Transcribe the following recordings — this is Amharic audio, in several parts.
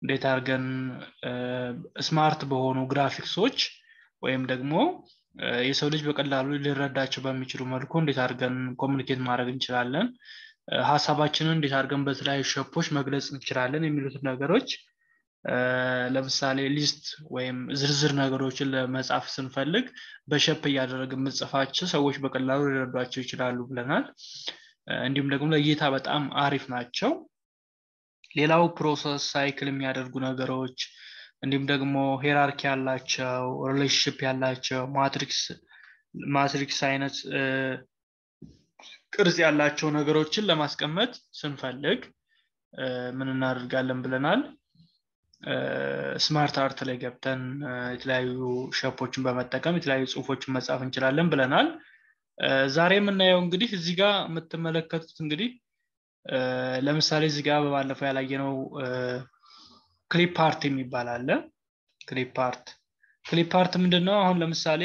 እንዴት አድርገን ስማርት በሆኑ ግራፊክሶች ወይም ደግሞ የሰው ልጅ በቀላሉ ሊረዳቸው በሚችሉ መልኩ እንዴት አድርገን ኮሙኒኬት ማድረግ እንችላለን ሐሳባችንን እንዴት አድርገን በተለያዩ ሸፖች መግለጽ እንችላለን የሚሉት ነገሮች ለምሳሌ ሊስት ወይም ዝርዝር ነገሮችን ለመጻፍ ስንፈልግ በሸፕ ያደረግን መጻፋቸው ሰዎች በቀላሉ ሊረዷቸው ይችላሉ ብለናል እንዲሁም ደግሞ ለእይታ በጣም አሪፍ ናቸው ሌላው ፕሮሰስ ሳይክል የሚያደርጉ ነገሮች እንዲሁም ደግሞ ሄራርኪ ያላቸው ሪሌሽንሺፕ ያላቸው ማትሪክስ አይነት ቅርጽ ያላቸው ነገሮችን ለማስቀመጥ ስንፈልግ ምን እናደርጋለን ብለናል ስማርት አርት ላይ ገብተን የተለያዩ ሸፖችን በመጠቀም የተለያዩ ጽሁፎችን መጻፍ እንችላለን ብለናል ዛሬ የምናየው እንግዲህ እዚህ ጋር የምትመለከቱት እንግዲህ ለምሳሌ እዚህ ጋር በባለፈው ያላየነው ክሊፕ አርት የሚባል አለ ክሊፕ አርት ምንድነው አሁን ለምሳሌ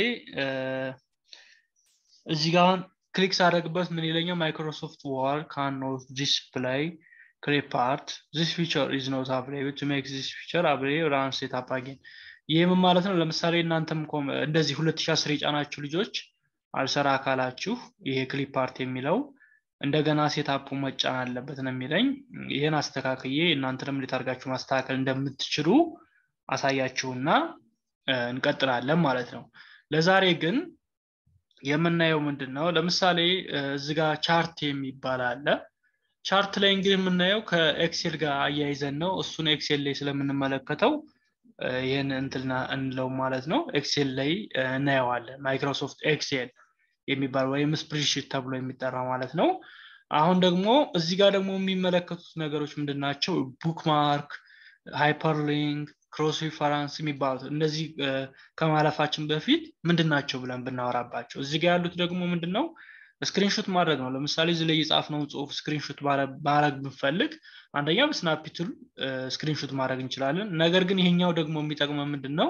እዚህ ጋር ክሊክ ሳደርግበት ምን ይለኛል ማይክሮሶፍት ወርድ cannot display clip art this feature is not available to make this feature available run setup again ይሄም ማለት ነው ለምሳሌ እናንተም እንደዚህ 2010 የጫናችሁ ልጆች አልሰራ ካላችሁ ይሄ ክሊፕ አርት የሚለው እንደገና ሴትአፑ መጫን አለበት ነው የሚለኝ ይሄን አስተካክዬ እናንተንም ሊታርጋችሁ ማስተካከል እንደምትችሉ አሳያችሁና እንቀጥላለን ማለት ነው ለዛሬ ግን የምናየው ምንድነው ለምሳሌ እዚህ ጋር ቻርት የሚባል አለ ቻርት ላይ እንግዲህ የምናየው ከኤክሴል ጋር አያይዘን ነው እሱን ኤክሴል ላይ ስለምንመለከተው ይሄን እንትና እንለው ማለት ነው ኤክሴል ላይ እናየዋለን ማይክሮሶፍት ኤክሴል የሚባል ወይም ስፕሬድሺት ተብሎ የሚጠራ ማለት ነው አሁን ደግሞ እዚህ ጋር ደግሞ የሚመለከቱት ነገሮች ምንድናቸው ቡክማርክ ሃይፐርሊንክ ክሮስ ሪፈረንስ የሚባሉት እነዚህ ከማለፋችን በፊት ምንድናቸው ብለን ብናወራባቸው እዚህ ጋር ያሉት ደግሞ ምንድነው ስክሪንሾት ማድረግ ነው ለምሳሌ እዚህ ላይ የጻፍነውን ጽሁፍ ስክሪንሾት ማድረግ ብንፈልግ አንደኛ በስናፕ ቱል ስክሪንሾት ማድረግ እንችላለን ነገር ግን ይሄኛው ደግሞ የሚጠቅመው ምንድነው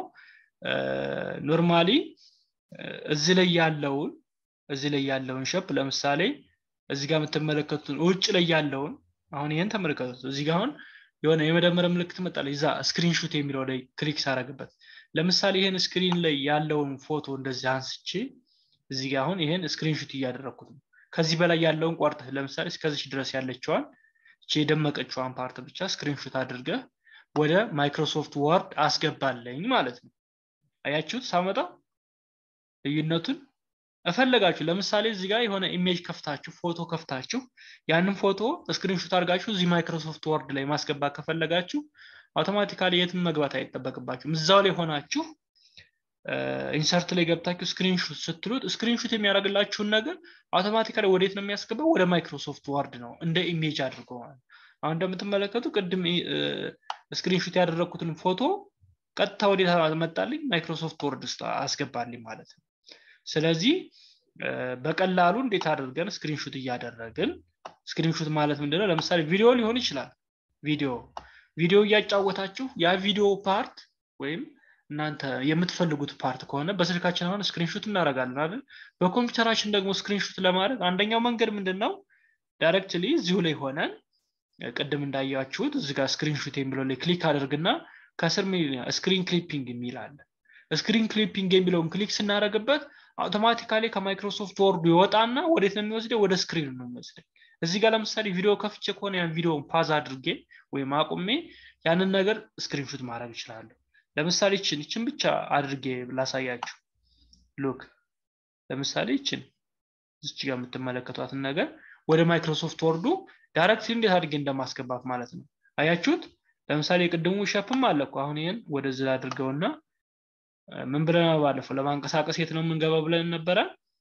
ኖርማሊ እዚህ ላይ ያለውን ሸፕ ለምሳሌ እዚህ ጋር የምትመለከቱት ውጭ ላይ ያለውን አሁን ይሄን ተመልከቱት እዚህ ጋር አሁን የሆነ የመደመር ምልክት መጣለ ይዛ ስክሪንሾት የሚለው ላይ ክሊክ ሳረግበት ለምሳሌ ይሄን ስክሪን ላይ ያለውን ፎቶ እንደዚህ አንስቼ እዚህ ጋር አሁን ይሄን ስክሪንሾት እያደረኩት ነው ከዚህ በላይ ያለውን ቋርጠህ ለምሳሌ እስከዚህ ድረስ ያለችዋን እቺ የደመቀችዋን ፓርት ብቻ ስክሪንሾት አድርገህ ወደ ማይክሮሶፍት ወርድ አስገባለኝ ማለት ነው አያችሁት ሳመጣ ልዩነቱን እፈልጋችሁ ለምሳሌ እዚህ ጋር የሆነ ኢሜጅ ከፍታችሁ ፎቶ ከፍታችሁ ያንን ፎቶ ስክሪንሾት አድርጋችሁ እዚህ ማይክሮሶፍት ወርድ ላይ ማስገባት ከፈለጋችሁ አውቶማቲካሊ የትም መግባት አይጠበቅባችሁም እዛው ላይ ሆናችሁ ኢንሰርት ላይ ገብታችሁ ስክሪንሾት ስትሉት ስክሪንሾት የሚያደርግላችሁን ነገር አውቶማቲካሊ ወዴት ነው የሚያስገባው ወደ ማይክሮሶፍት ወርድ ነው እንደ ኢሜጅ አድርጎ ማለት አሁን እንደምትመለከቱ ቅድም ስክሪንሾት ያደረኩትን ፎቶ ቀጥታ ወዴት አመጣልኝ ማይክሮሶፍት ወርድ ውስጥ አስገባልኝ ማለት ነው ስለዚህ በቀላሉ እንዴት አድርገን ስክሪንሾት እያደረግን ስክሪንሾት ማለት ምንድነው ለምሳሌ ቪዲዮ ሊሆን ይችላል ቪዲዮ እያጫወታችሁ ያ ቪዲዮ ፓርት ወይም እናንተ የምትፈልጉት ፓርት ከሆነ በስልካችን አሁን ስክሪንሾት እናደርጋለን አይደል በኮምፒውተራችን ደግሞ ስክሪንሾት ለማድረግ አንደኛው መንገድ ምንድነው ዳይሬክትሊ እዚሁ ላይ ሆነን ቀደም እንዳያችሁት እዚህ ጋር ስክሪንሾት የሚለው ላይ ክሊክ አድርግና ከስር ስክሪን ክሊፒንግ የሚል አለ ስክሪን ክሊፒንግ የሚለውን ክሊክ ስናደርግበት አውቶማቲካሊ ከማይክሮሶፍት ወርድ ይወጣና ወዴት ነው የሚወስደው ወደ ስክሪን ነው የሚወስደው እዚህ ጋር ለምሳሌ ቪዲዮ ከፍቼ ከሆነ ያን ቪዲዮን ፓዝ አድርጌ ወይም አቁሜ ያንን ነገር ስክሪንሾት ማድረግ ይችላል ለምሳሌ እቺን ብቻ አድርጌ ላሳያችሁ ሉክ ለምሳሌ እዚህ ጋር የምትመለከቷትን ነገር ወደ ማይክሮሶፍት ወርዱ ዳይሬክትሊ እንዴት አድርጌ እንደማስገባት ማለት ነው አያችሁት ለምሳሌ ቅድሙ ሸፕም አለኩ አሁን ይሄን ወደዚህ አድርገውና ምን ብለን ባለፈው ለማንቀሳቀስ የት ነው የምንገባው ብለን ነበር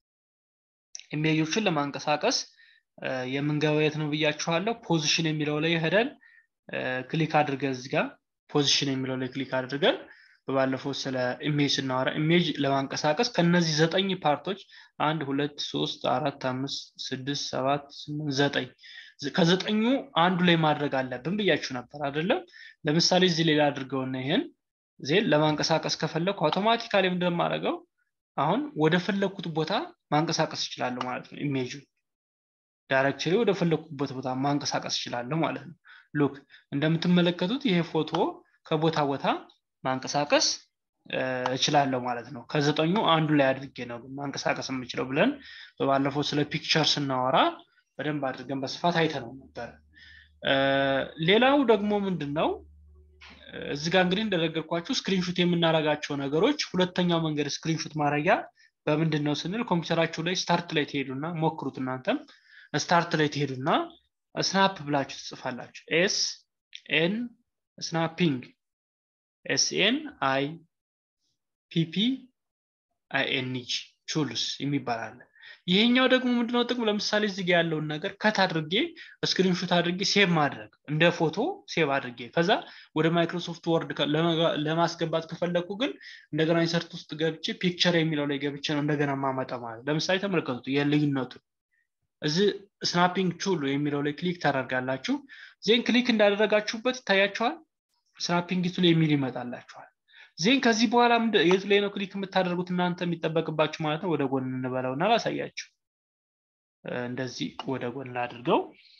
ኢሜጆችን ለማንቀሳቀስ የምንገባው የት ነው ብያችኋለሁ ፖዚሽን የሚለው ላይ ሄደን ክሊክ አድርገን እዚህ ጋር ፖዚሽን የሚለው ላይ ክሊክ አድርገን በባለፈው ስለ ኢሜጅ እናወራ ኢሜጅ ለማንቀሳቀስ ከነዚህ 9 ፓርቶች 1 2 3 4 5 6 7 8 9 ከዘጠኙ አንዱ ላይ ማድረግ አለብን ብያችሁ ነበር አይደለም ለምሳሌ እዚህ ላይ አድርገውና ይሄን ዜል ለማንቀሳቀስ ከፈለኩ አውቶማቲካሊ እንደማደርገው አሁን ወደ ፈለኩት ቦታ ማንቀሳቀስ ይችላል ማለት ነው ኢሜጁ ዳይሬክትሊ ወደ ፈለኩበት ቦታ ማንቀሳቀስ ይችላል ማለት ነው ሉክ እንደምትመለከቱት ይሄ ፎቶ ከቦታ ቦታ ማንቀሳቀስ እችላለሁ ማለት ነው ከዘጠኙ አንዱ ላይ አድርጌ ነው ማንቀሳቀስ የምችለው ብለን በባለፈው ስለ ፒክቸር ስናወራ በደንብ አድርገን በስፋት አይተነው ነበር ሌላው ደግሞ ምንድነው እዚህ ጋር እንግዲህ እንደነገርኳችሁ ስክሪንሾት የምናረጋቸው ነገሮች ሁለተኛው መንገድ ስክሪንሾት ማረጊያ በምንድነው ስንል ኮምፒውተራችሁ ላይ ስታርት ላይ ትሄዱና ሞክሩት እናንተም ስታርት ላይ ትሄዱና ስናፕ ብላችሁ ትጽፋላችሁ ኤስ ኤን ስናፒንግ ኤስ ኤን አይ ፒፒ አይ ኤን ጂ ቹልስ የሚባላል ይሄኛው ደግሞ ምንድነው ጥቅም ለምሳሌ እዚህ ጋር ያለውን ነገር ከት አድርጌ ስክሪንሾት አድርጌ ሴቭ ማድረግ እንደ ፎቶ ሴቭ አድርጌ ከዛ ወደ ማይክሮሶፍት ወርድ ለማስገባት ከፈለኩ ግን እንደገና ኢንሰርት ውስጥ ገብቼ ፒክቸር የሚለው ላይ ገብቼ ነው እንደገና ማመጣ ማለት ለምሳሌ ተመልከቱት የልዩነቱ እዚህ ስናፒንግ ቹል የሚለው ላይ ክሊክ ታደርጋላችሁ ዜን ክሊክ እንዳደረጋችሁበት ታያችኋል ስናፒንግ ቱል የሚል ይመጣላችኋል ዜን ከዚህ በኋላ የት ላይ ነው ክሊክ የምታደርጉት እናንተ የሚጠበቅባችሁ ማለት ነው ወደ ጎን እንበለውና ላሳያችሁ እንደዚህ ወደ ጎን ላድርገው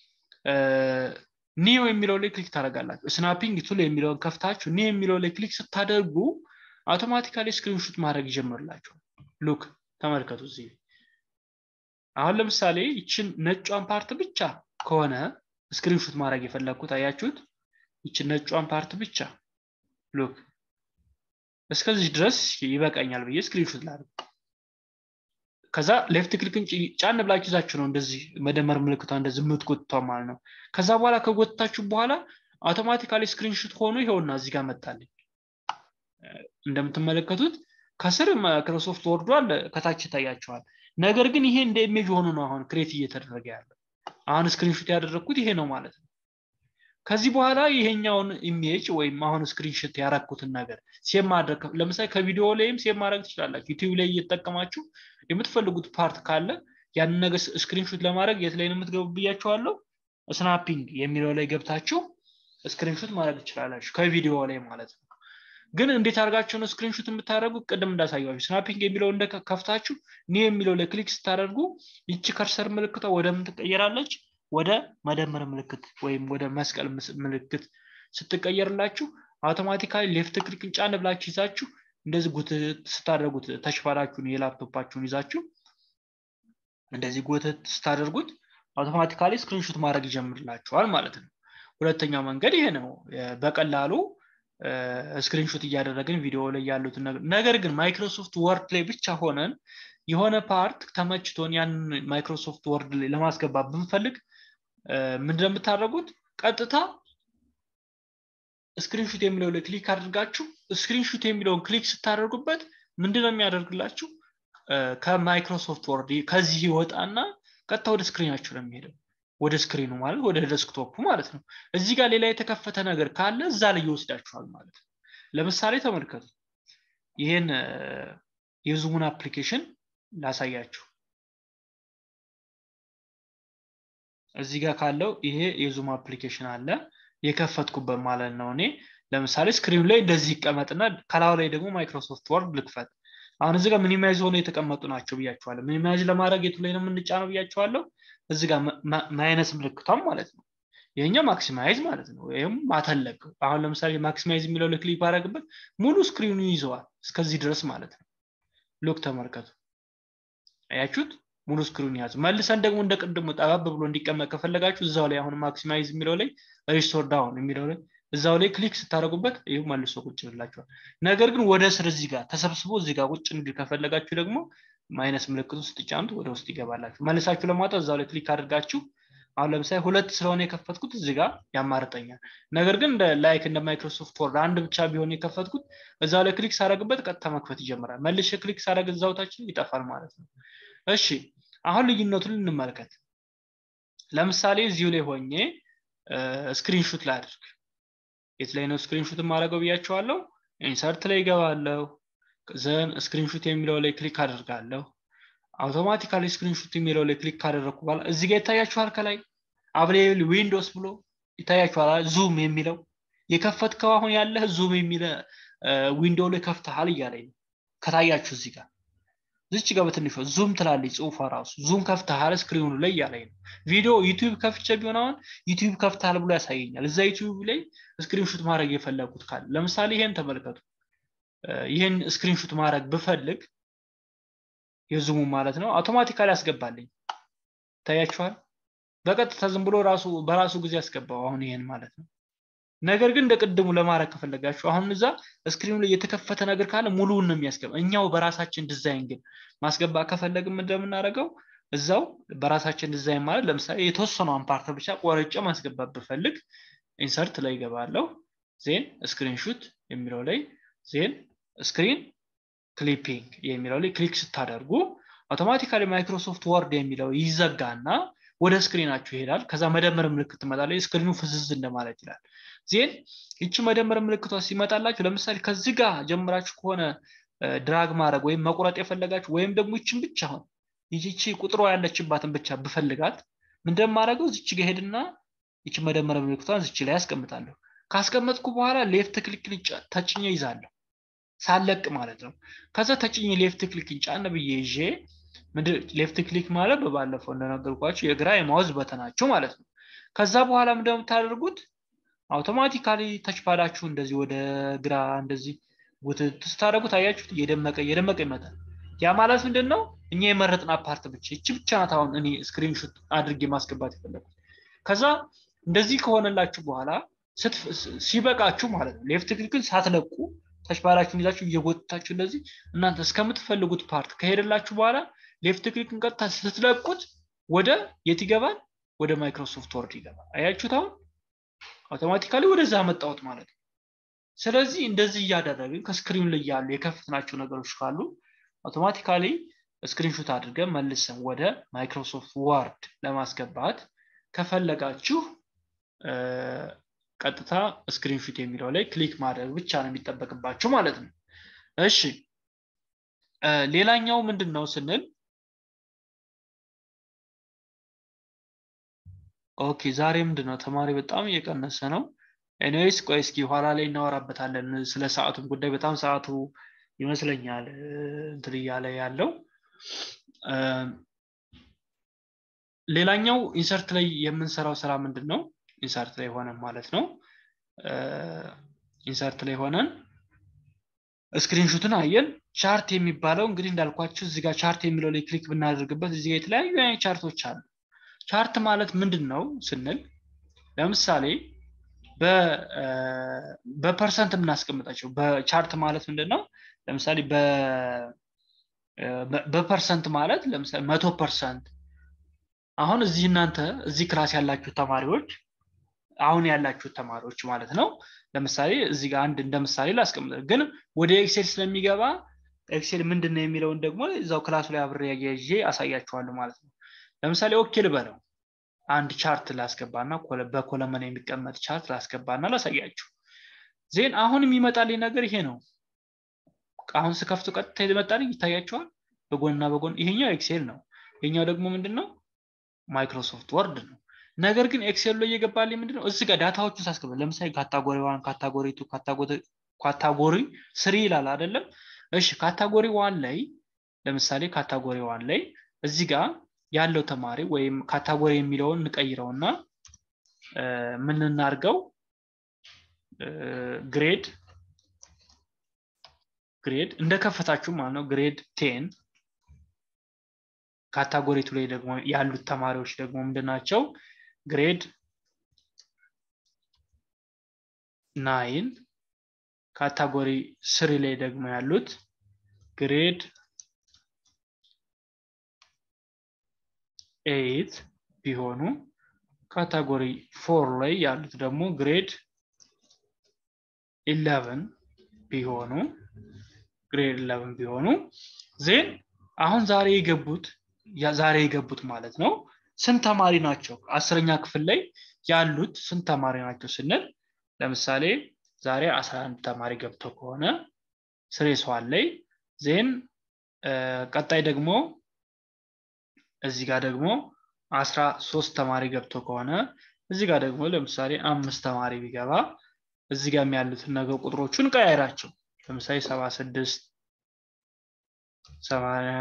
ኒው የሚለው ላይ ክሊክ ታደርጋላችሁ ስናፒንግ ቱል የሚለውን ከፍታችሁ ኒው የሚለው ላይ ክሊክ ስታደርጉ አውቶማቲካሊ ስክሪንሾት ማድረግ ይጀምርላችኋል ሉክ ተመልከቱ እዚህ አሁን ለምሳሌ እቺን ነጯን ፓርት ብቻ ከሆነ ስክሪንሾት ማድረግ የፈለኩት አያችሁት እቺን ነጯን ፓርት ብቻ ሉክ እስከዚህ ድረስ ይበቃኛል ብዬ ስክሪንሾት ላድርግ ከዛ ሌፍት ክሊክን ጫን ብላችሁ ይዛችሁ ነው እንደዚህ መደመር ምልክቷ እንደዚህ የምትጎትተው ማለት ነው ከዛ በኋላ ከጎትታችሁ በኋላ አውቶማቲካሊ ስክሪንሾት ሆኖ ይሄውና እዚህ ጋር መጣልኝ እንደምትመለከቱት ከስር ማይክሮሶፍት ወርድ አለ ከታች ታያችኋል ነገር ግን ይሄ እንደ ኢሜጅ ሆኖ ነው አሁን ክሬት እየተደረገ ያለው አሁን ስክሪንሾት ያደረኩት ይሄ ነው ማለት ነው ከዚህ በኋላ ይሄኛውን ኢሜጅ ወይም አሁን ስክሪንሾት ያረኩትን ነገር ሴቭ ማድረግ ለምሳሌ ከቪዲዮ ላይም ሴቭ ማድረግ ትችላላችሁ ዩቲዩብ ላይ እየተጠቀማችሁ የምትፈልጉት ፓርት ካለ ያን ነገር ስክሪንሾት ለማድረግ የት ላይ ነው የምትገቡብያችኋለሁ ስናፒንግ የሚለው ላይ ገብታችሁ ስክሪንሾት ማድረግ ትችላላችሁ ከቪዲዮ ላይ ማለት ነው ግን እንዴት አድርጋችሁ ነው ስክሪንሾት የምታደርጉት ቀደም እንዳሳያችሁ ስናፒንግ የሚለው እንደከፍታችሁ ኒ የሚለው ላይ ክሊክ ስታደርጉ ይቺ ከርሰር ምልክቷ ወደ ምን ትቀየራለች ወደ መደመር ምልክት ወይም ወደ መስቀል ምልክት ስትቀየርላችሁ አውቶማቲካሊ ሌፍት ክሊክን ጫን ብላችሁ ይዛችሁ እንደዚህ ጉትት ስታደርጉት ተሽፋራችሁን የላፕቶፓችሁን ይዛችሁ እንደዚህ ጉትት ስታደርጉት አውቶማቲካሊ ስክሪንሾት ማድረግ ይጀምርላችኋል ማለት ነው ሁለተኛው መንገድ ይሄ ነው በቀላሉ ስክሪንሾት እያደረግን ቪዲዮ ላይ ያሉት ነገር ግን ማይክሮሶፍት ወርድ ላይ ብቻ ሆነን የሆነ ፓርት ተመችቶን ያን ማይክሮሶፍት ወርድ ላይ ለማስገባት ብንፈልግ ምንድነው የምታደርጉት ቀጥታ ስክሪንሾት የሚለው ላይ ክሊክ አድርጋችሁ ስክሪንሾት የሚለውን ክሊክ ስታደርጉበት ምንድነው የሚያደርግላችሁ ከማይክሮሶፍት ወርድ ከዚህ ይወጣና ቀጥታ ወደ ስክሪናችሁ ነው የሚሄደው ወደ ስክሪኑ ማለት ወደ ዴስክቶፑ ማለት ነው እዚህ ጋር ሌላ የተከፈተ ነገር ካለ እዛ ላይ ይወስዳችኋል ማለት ነው ለምሳሌ ተመልከቱ ይሄን የዙሙን አፕሊኬሽን ላሳያችሁ እዚህ ጋር ካለው ይሄ የዙም አፕሊኬሽን አለ የከፈትኩበት ማለት ነው እኔ ለምሳሌ ስክሪኑ ላይ እንደዚህ ይቀመጥና ከላው ላይ ደግሞ ማይክሮሶፍት ወርድ ልክፈት አሁን እዚህ ጋር ሚኒማይዝ ሆኖ የተቀመጡ ናቸው ብያችኋለሁ ሚኒማይዝ ለማድረግ የቱ ላይ ነው የምንጫነው ብያችኋለሁ እዚህ ጋር ማይነስ ምልክቷም ማለት ነው ይሄኛው ማክሲማይዝ ማለት ነው ወይም ማተለቅ አሁን ለምሳሌ ማክሲማይዝ የሚለው ላይ ክሊክ ባደረግበት ሙሉ ስክሪኑ ይዘዋል እስከዚህ ድረስ ማለት ነው ሉክ ተመልከቱ አያችሁት ሙሉ ስክሪን ያዙ መልሰን ደግሞ እንደቀድሞ ጣባብ ብሎ እንዲቀመጥ ከፈለጋችሁ እዛው ላይ አሁን ማክሲማይዝ የሚለው ላይ ሪስቶር ዳውን የሚለው ላይ እዛው ላይ ክሊክ ስታደርጉበት ይሄው መልሶ ቁጭ ይላችኋል ነገር ግን ወደ ስር እዚህ ጋር ተሰብስቦ እዚህ ጋር ቁጭ እንዲል ከፈለጋችሁ ደግሞ ማይነስ ምልክቱን ስትጫኑት ወደ ውስጥ ይገባላችሁ መልሳችሁ ለማውጣት እዛው ላይ ክሊክ አድርጋችሁ አሁን ለምሳሌ ሁለት ስለሆነ የከፈትኩት እዚህ ጋር ያማርጠኛል ነገር ግን እንደ ማይክሮሶፍት ወርድ አንድ ብቻ ቢሆን የከፈትኩት እዛው ላይ ክሊክ ሳደርግበት ቀጥታ መክፈት ይጀምራል መልሼ ክሊክ ሳደርግ እዛው ታች ይጠፋል ማለት ነው እሺ አሁን ልዩነቱን እንመልከት ለምሳሌ እዚሁ ላይ ሆኜ ስክሪንሾት ላድርግ የት ላይ ነው ስክሪንሾት ማድረገው ብያችኋለሁ ኢንሰርት ላይ ገባለሁ ዘን ስክሪንሾት የሚለው ላይ ክሊክ አደርጋለሁ አውቶማቲካሊ ስክሪንሾት የሚለው ላይ ክሊክ ካደረኩ በኋላ እዚህ ጋር ይታያችኋል ከላይ አብሬል ዊንዶውስ ብሎ ይታያችኋል ዙም የሚለው የከፈትከው አሁን ያለህ ዙም የሚለው ዊንዶው ላይ ከፍተሃል ይያለኝ ከታያችሁ እዚህ ጋር እዚች ጋር በትንሹ ዙም ትላለች ጽሁፏ ራሱ ዙም ከፍተሃል ስክሪኑ ላይ ያለኝ ነው ቪዲዮ ዩቲዩብ ከፍቼ ቢሆን አሁን ዩቲዩብ ከፍተሃል ብሎ ያሳየኛል እዛ ዩቲዩብ ላይ ስክሪንሾት ማድረግ የፈለኩት ካለ ለምሳሌ ይሄን ተመልከቱ ይሄን ስክሪንሾት ማድረግ ብፈልግ የዙሙ ማለት ነው አውቶማቲካሊ ያስገባልኝ ታያችኋል በቀጥታ ዝም ብሎ በራሱ ጊዜ ያስገባው አሁን ይሄን ማለት ነው ነገር ግን እንደቀደሙ ለማድረግ ከፈለጋችሁ አሁን እዛ ስክሪኑ ላይ የተከፈተ ነገር ካለ ሙሉውን ነው የሚያስገባ እኛው በራሳችን ዲዛይን ግን ማስገባ ከፈለግም እንደምናደርገው እዛው በራሳችን ዲዛይን ማለት ለምሳሌ የተወሰነውን ፓርት ብቻ ቆርጬ ማስገባት ብፈልግ ኢንሰርት ላይ ገባለሁ ዜን ስክሪንሾት የሚለው ላይ ዜን ስክሪን ክሊፒንግ የሚለው ላይ ክሊክ ስታደርጉ አውቶማቲካሊ ማይክሮሶፍት ወርድ የሚለው ይዘጋና ወደ ስክሪናችሁ ይሄዳል ከዛ መደመር ምልክት ትመጣለች ስክሪኑ ፍዝዝ እንደማለት ይላል ዜን እቺ መደመር ምልክቷ ሲመጣላችሁ ለምሳሌ ከዚህ ጋር ጀምራችሁ ከሆነ ድራግ ማድረግ ወይም መቁረጥ የፈለጋችሁ ወይም ደግሞ እቺን ብቻ አሁን እቺ ቁጥሯ ያለችባትን ብቻ ብፈልጋት ምንድነው ማድረገው እቺ ጋር ሄድና እቺ መደመር ምልክቷን እቺ ላይ ያስቀምጣለሁ ካስቀመጥኩ በኋላ ሌፍት ክሊክ ተጭኜ ይዛለሁ ሳለቅ ማለት ነው ከዛ ተጭኜ ሌፍት ክሊክ ጫን ብዬ ይዤ ሌፍት ክሊክ ማለት በባለፈው እንደነገርኳችሁ የግራ የማውዝ በተናችሁ ማለት ነው ከዛ በኋላ ምንድነው ታደርጉት አውቶማቲካሊ ተች ፓዳችሁ እንደዚህ ወደ ግራ እንደዚህ ወጥታደርጉት አያችሁት የደመቀ ይመጣል ያ ማለት ምንድነው እኛ የመረጥና ፓርት ብቻ እቺ ብቻ ናት አሁን እኔ ስክሪንሾት አድርጌ ማስገባት ይፈልጋል ከዛ እንደዚህ ከሆነላችሁ በኋላ ሲበቃችሁ ማለት ነው ሌፍት ክሊክን ሳትለቁ ተች ፓዳችሁን ይዛችሁ እየጎተታችሁ እንደዚህ እናንተ እስከምትፈልጉት ፓርት ከሄደላችሁ በኋላ ሌፍት ክሊክን ቀጥታ ስትለቁት ወደ የት ይገባል ወደ ማይክሮሶፍት ወርድ ይገባል አያችሁት አሁን አውቶማቲካሊ ወደዛ መጣውት ማለት ነው ስለዚህ እንደዚህ ያደረግን ከስክሪኑ ላይ ያሉ የከፍተናቸው ነገሮች ካሉ አውቶማቲካሊ ስክሪንሾት አድርገን መልሰን ወደ ማይክሮሶፍት ወርድ ለማስገባት ከፈለጋችሁ ቀጥታ ስክሪንሾት የሚለው ላይ ክሊክ ማድረግ ብቻ ነው የሚጠበቅባችሁ ማለት ነው እሺ ሌላኛው ምንድነው ስንል ኦኬ ዛሬ ምንድነው ተማሪ በጣም እየቀነሰ ነው ኤኒዌይስ ቆይ እስኪ ኋላ ላይ እናወራበታለን ስለ ሰዓቱም ጉዳይ በጣም ሰዓቱ ይመስለኛል እንትን ያለ ያለው ሌላኛው ኢንሰርት ላይ የምንሰራው ስራ ምንድነው ኢንሰርት ላይ ሆነን ማለት ነው ኢንሰርት ላይ ሆነን ስክሪንሾትን አየን ቻርት የሚባለው እንግዲህ እንዳልኳችሁ እዚህ ጋር ቻርት የሚለው ላይ ክሊክ ብናደርግበት እዚህ ጋር የተለያዩ አይነት ቻርቶች አሉ ቻርት ማለት ምንድነው ስንል ለምሳሌ በፐርሰንት እናስቀምጣቸው በቻርት ማለት ምንድነው ለምሳሌ በፐርሰንት ማለት ለምሳሌ 100% አሁን እዚህ እናንተ እዚህ ክላስ ያላችሁ ተማሪዎች አሁን ያላችሁ ተማሪዎች ማለት ነው ለምሳሌ እዚህ ጋር አንድ እንደምሳሌ ላስቀምጥ ግን ወደ ኤክሴል ስለሚገባ ኤክሴል ምንድነው የሚለውን ደግሞ እዛው ክላስ ላይ አብሬ ያያይዤ አሳያችኋለሁ ማለት ነው ለምሳሌ ኦኬ ልበለው አንድ ቻርት ላስገባና በኮለመን የሚቀመጥ ቻርት ላስገባና ላሳያችሁ ዜን አሁን የሚመጣልኝ ነገር ይሄ ነው አሁን ስከፍቱ ቀጥታ ይመጣልኝ ይታያችኋል በጎንና በጎን ይሄኛው ኤክሴል ነው ይሄኛው ደግሞ ምንድነው ማይክሮሶፍት ወርድ ነው ነገር ግን ኤክሴል ላይ የገባልኝ ምንድነው እዚህ ጋር ዳታዎቹን ሳስገባ ለምሳሌ ካታጎሪ 1 ካታጎሪ 2 ካታጎሪ 3 ይላል አይደለም እሺ ካታጎሪ 1 ላይ ለምሳሌ ካታጎሪ 1 ላይ እዚህ ጋር ያለው ተማሪ ወይም ካታጎሪ የሚለውን እንቀይረውና ምን እናርገው ግሬድ እንደከፈታችሁ ማለት ነው ግሬድ 10 ካታጎሪ 2 ላይ ደግሞ ያሉት ተማሪዎች ደግሞ ምንድናቸው ግሬድ 9 ካታጎሪ 3 ላይ ደግሞ ያሉት ግሬድ 8 ቢሆኑ ካታጎሪ 4 ላይ ያሉት ደግሞ ግሬድ 11 ቢሆኑ ዜን አሁን ዛሬ የገቡት ማለት ነው ስንት ተማሪ ናቸው 10ኛ ክፍል ላይ ያሉት ስንት ተማሪ ናቸው ስንል ለምሳሌ ዛሬ 11 ተማሪ ገብቶ ከሆነ ስሬሷል ላይ ዜን ቀጣይ ደግሞ እዚህ ጋር ደግሞ 13 ተማሪ ገብቶ ከሆነ እዚህ ጋር ደግሞ ለምሳሌ 5 ተማሪ ቢገባ እዚህ ጋር ያሉት ነገር ቁጥሮቹን ቀያይራቸው ለምሳሌ 76 80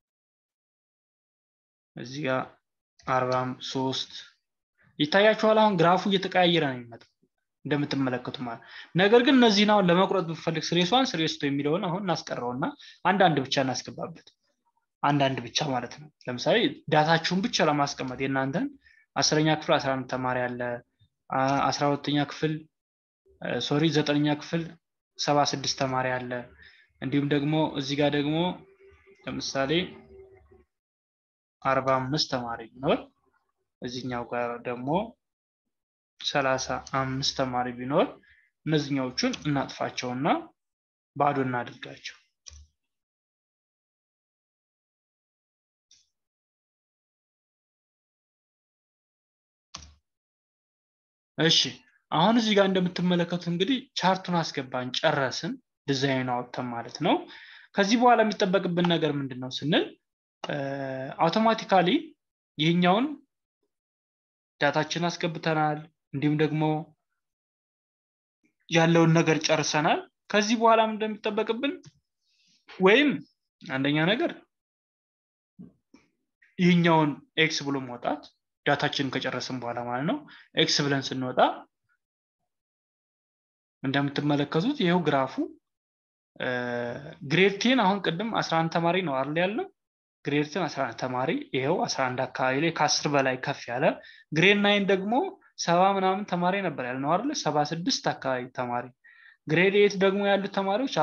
እዚህ ጋር 43 ይታያችኋል። አሁን ግራፉ እየተቀያየረ ነው የሚመጣው እንደምትመለከቱ ማለት። ነገር ግን እነዚህን አሁን ለመቁረጥ ብፈልግ ስሬስ1 ስሬስ2 የሚለውን አሁን እናስቀረውና አንዳንድ ብቻ እናስገባበት። አንዳንድ ብቻ ማለት ነው። ለምሳሌ ዳታችሁን ብቻ ለማስቀመጥ የናንተን 10ኛ ክፍል 11 ተማሪ አለ 12ኛ ክፍል 9ኛ ክፍል 76 ተማሪ አለ። እንዲሁም ደግሞ እዚህ ጋር ደግሞ ለምሳሌ 45 ተማሪ ቢኖር እዚህኛው ጋር ደግሞ 35 ተማሪ ቢኖር እነዚህኞቹን እናጥፋቸውና ባዶ እናድርጋቸው። እሺ አሁን እዚህ ጋር እንደምትመለከቱት እንግዲህ ቻርቱን አስገባን ጨረስን፣ ዲዛይን አወጣን ማለት ነው። ከዚህ በኋላ የሚጠበቅብን ነገር ምንድነው ስንል አውቶማቲካሊ ይሄኛውን ዳታችን አስገብተናል፣ እንዲሁም ደግሞ ያለውን ነገር ጨርሰናል። ከዚህ በኋላ ምን እንደሚጠበቅብን ወይም አንደኛ ነገር ይሄኛውን ኤክስ ብሎ መውጣት ዳታችንን ከጨረስን በኋላ ማለት ነው። ኤክስ ብለን ስንወጣ እንደምትመለከቱት ይሄው ግራፉ ግሬድ 10 አሁን ቅድም 11 ተማሪ ነው አይደል ያለው። ግሬድ 10 11 ተማሪ ይሄው 11 አካባቢ ላይ ከ10 በላይ ከፍ ያለ፣ ግሬድ 9 ደግሞ 70 ምናምን ተማሪ ነበር ያልነው አይደል 76 አካባቢ ተማሪ። ግሬድ 8 ደግሞ ያሉት ተማሪዎች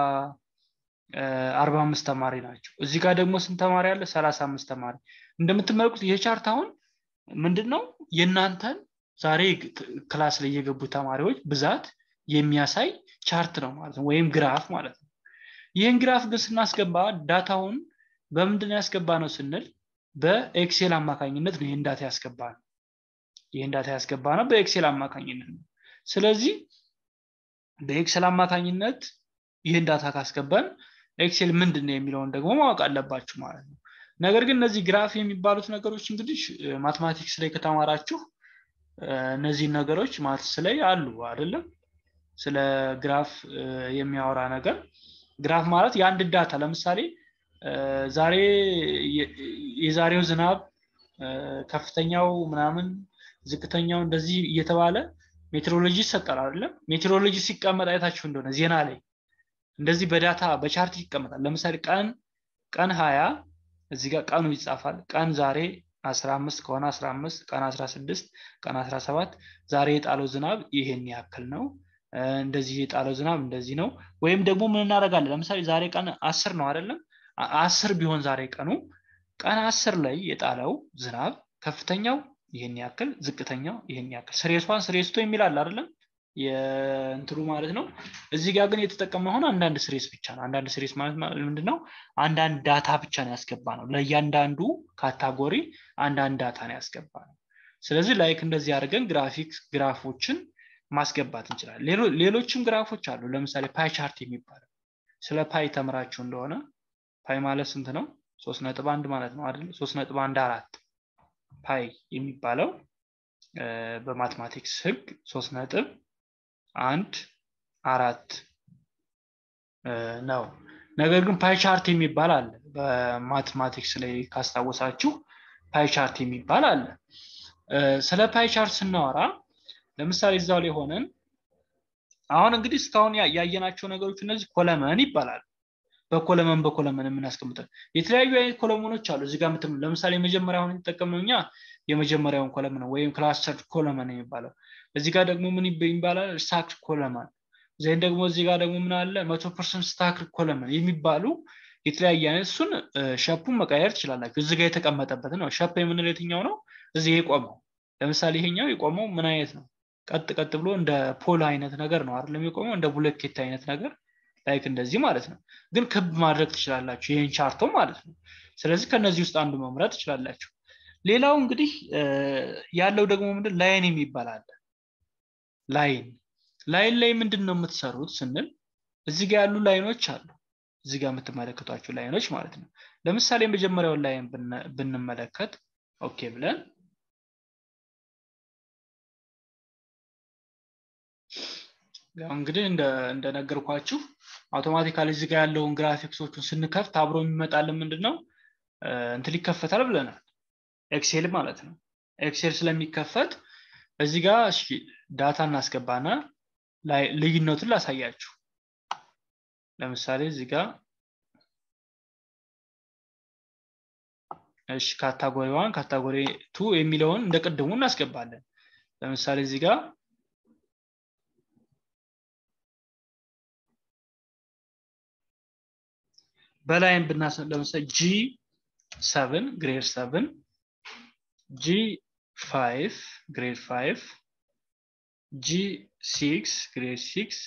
45 ተማሪ ናቸው። እዚህ ጋር ደግሞ ስንት ተማሪ አለ? 35 ተማሪ። እንደምትመለከቱት ይሄ ቻርት አሁን ምንድነው የናንተን ዛሬ ክላስ ላይ የገቡ ተማሪዎች ብዛት የሚያሳይ ቻርት ነው ማለት ነው፣ ወይም ግራፍ ማለት ነው። ይሄን ግራፍ ግን ስናስገባ ዳታውን በምንድን ያስገባ ነው ስንል በኤክሴል አማካኝነት ነው ይሄን ዳታ ያስገባ ነው። ይሄን ዳታ ያስገባ ነው በኤክሴል አማካኝነት ነው። ስለዚህ በኤክሴል አማካኝነት ይሄን ዳታ ካስገባን ኤክሴል ምንድነው የሚለውን ደግሞ ማወቅ አለባችሁ ማለት ነው። ነገር ግን እነዚህ ግራፍ የሚባሉት ነገሮች እንግዲህ ማትማቲክስ ላይ ከተማራችሁ እነዚህ ነገሮች ማትስ ላይ አሉ አይደለም። ስለ ግራፍ የሚያወራ ነገር ግራፍ ማለት የአንድ ዳታ ለምሳሌ ዛሬ የዛሬው ዝናብ ከፍተኛው ምናምን ዝቅተኛው እንደዚህ እየተባለ ሜትሮሎጂ ይሰጣል አይደለም። ሜትሮሎጂ ሲቀመጥ አይታችሁ እንደሆነ ዜና ላይ እንደዚህ በዳታ በቻርት ይቀመጣል። ለምሳሌ ቀን 20 እዚህ ጋር ቀኑ ይጻፋል። ቀን ዛሬ 15 ከሆነ 15፣ ቀን 16፣ ቀን 17 ዛሬ የጣለው ዝናብ ይሄን ያክል ነው፣ እንደዚህ የጣለው ዝናብ እንደዚህ ነው። ወይም ደግሞ ምን እናደርጋለን? ለምሳሌ ዛሬ ቀን 10 ነው አይደለም። 10 ቢሆን ዛሬ ቀኑ ቀን 10 ላይ የጣለው ዝናብ ከፍተኛው ይሄን ያክል፣ ዝቅተኛው ይሄን ያክል፣ ስሬስ1 ስሬስ2 የሚላል አይደለም የእንትሩ ማለት ነው። እዚህ ጋር ግን የተጠቀመው አሁን አንዳንድ ስሬስ ብቻ ነው። አንዳንድ ስሬስ ማለት ምንድነው? አንዳንድ ዳታ ብቻ ነው ያስገባ ነው። ለእያንዳንዱ ካታጎሪ አንዳንድ ዳታ ነው ያስገባ ነው። ስለዚህ ላይክ እንደዚህ አድርገን ግራፎችን ማስገባት እንችላለን። ሌሎችም ግራፎች አሉ። ለምሳሌ ፓይ ቻርት የሚባለው ስለ ፓይ ተምራችሁ እንደሆነ ፓይ ማለት ስንት ነው? 3.1 ማለት ነው አይደል? 3.14 ፓይ የሚባለው በማትማቲክስ ህግ 3.14 ነው። ነገር ግን ፓይ ቻርት የሚባል አለ። በማትማቲክስ ላይ ካስታወሳችሁ ፓይ ቻርት የሚባል አለ። ስለ ፓይ ቻርት ስናወራ ለምሳሌ እዛው ላይ ሆነን አሁን እንግዲህ እስካሁን ያየናቸው ነገሮች እነዚህ ኮለመን ይባላሉ። በኮለመን የምናስቀምጠው የተለያዩ አይነት ኮለመኖች አሉ። እዚህ ጋር ለምሳሌ መጀመሪያውን እንጠቀምኛ የመጀመሪያውን ኮለመን ወይም ክላስተር ኮለመን የሚባለው። እዚህ ጋር ደግሞ ምን ይባላል? ስታክ ኮለመን። ዘይን ደግሞ እዚህ ጋር ደግሞ ምን አለ? 100% ስታክ ኮለመን የሚባሉ የተለያየ አይነት እሱን ሸፑን መቀየር ትችላላችሁ። እዚህ ጋር የተቀመጠበት ነው። ሸፕ የምንለው የትኛው ነው? እዚህ የቆመው ለምሳሌ ይሄኛው የቆመው ምን አይነት ነው? ቀጥ ብሎ እንደ ፖል አይነት ነገር ነው አይደለም የቆመው፣ እንደ ብሎኬት አይነት ነገር ላይክ እንደዚህ ማለት ነው። ግን ክብ ማድረግ ትችላላችሁ ይሄን ቻርቶ ማለት ነው። ስለዚህ ከነዚህ ውስጥ አንዱ መምረጥ ትችላላችሁ። ሌላው እንግዲህ ያለው ደግሞ ምንድን ላይን የሚባል አለ። ላይን ላይ ምንድነው የምትሰሩት ስንል እዚህ ጋር ያሉ ላይኖች አሉ። እዚህ ጋር የምትመለከቷቸው ላይኖች ማለት ነው። ለምሳሌ የመጀመሪያውን ላይን ብንመለከት ኦኬ ብለን ያው እንግዲህ እንደነገርኳችሁ አውቶማቲካሊ እዚህ ጋር ያለውን ግራፊክሶቹን ስንከፍት አብሮ የሚመጣልን ምንድነው እንትን ሊከፈታል ብለናል ኤክሴል ማለት ነው ኤክሴል ስለሚከፈት እዚህ ጋር እሺ ዳታ እናስገባና ላይ ልዩነቱን ላሳያችሁ ለምሳሌ እዚህ ጋር እሺ ካታጎሪ 1 ካታጎሪ 2 የሚለውን እንደቀደሙ እናስገባለን ለምሳሌ እዚህ ጋር በላይም ለምሳሌ G7 ግሬድ 7 G5 ግሬድ 5 G6 ግሬድ 6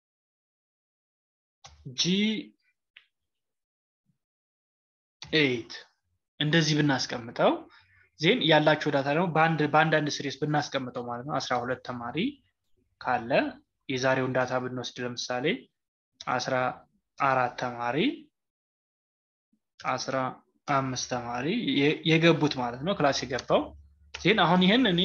G8 እንደዚህ ብናስቀምጠው ዜን ያላችሁ ዳታ ደግሞ በአንዳንድ ሲሪስ ብናስቀምጠው ማለት ነው 12 ተማሪ ካለ የዛሬውን ዳታ ብንወስድ ለምሳሌ 14 ተማሪ 15 ተማሪ የገቡት ማለት ነው ክላስ የገባው ዜን አሁን ይሄን እኔ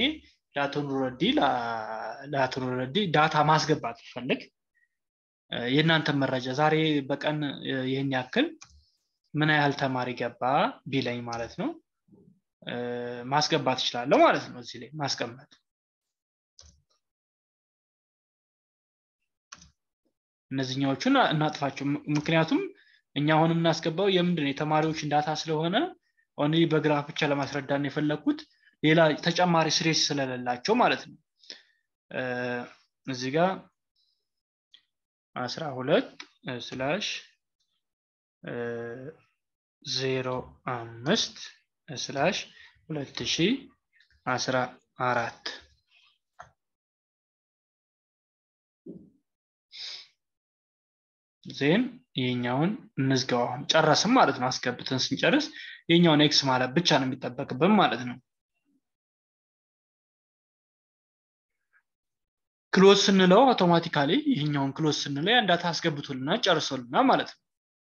ዳታውን ኦሬዲ ዳታ ማስገባት ፈልግ የናንተ መረጃ ዛሬ በቀን ይሄን ያክል ምን ያህል ተማሪ ገባ ቢለኝ ማለት ነው ማስገባት ይችላል ማለት ነው እዚህ ላይ ማስቀመጥ እነዚህኞቹን እናጥፋቸው ምክንያቱም እኛ አሁንም እናስገባው የምንድነው የተማሪዎችን ዳታ ስለሆነ ኦንሊ በግራፍ ብቻ ለማስረዳት የፈለኩት ሌላ ተጨማሪ ሲሪስ ስለሌላቸው ማለት ነው እዚህ ጋር 12/05/2014 ዜን የኛውን እንዝጋው ጨረስን ማለት ነው አስገብተን ስንጨርስ የኛውን ኤክስ ማለት ብቻ ነው የሚጠበቅብን ማለት ነው ክሎዝ ስንለው አውቶማቲካሊ ይሄኛውን ክሎዝ ስንለው ያን ዳታ አስገብቶልና ጨርሶልና ማለት ነው